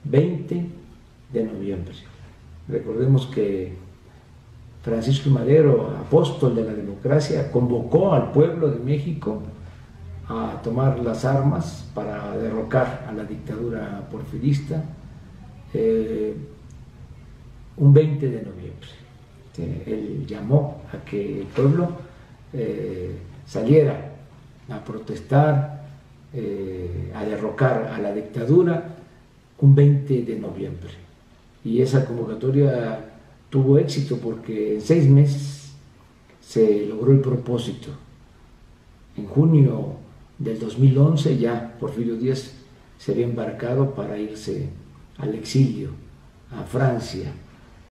20 de noviembre. Recordemos que Francisco I. Madero, apóstol de la democracia, convocó al pueblo de México a tomar las armas para derrocar a la dictadura porfirista un 20 de noviembre. Él llamó a que el pueblo saliera a protestar, a derrocar a la dictadura un 20 de noviembre. Y esa convocatoria tuvo éxito porque en 6 meses se logró el propósito. En junio del 2011 ya Porfirio Díaz se había embarcado para irse al exilio, a Francia,